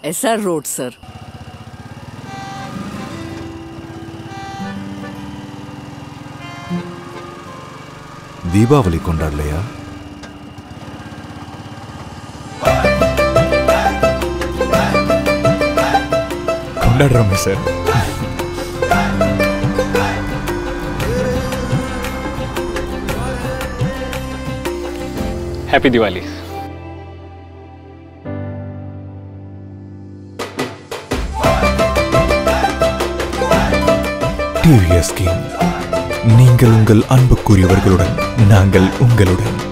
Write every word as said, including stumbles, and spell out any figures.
S R Road, sir. Deepavali கொண்டாடலையா? கொண்டாடுறோமே sir. Happy Diwali. T V S King. நீங்கள் உங்கள் அன்புக்குரியவர்களுடன், நாங்கள் உங்களுடன்.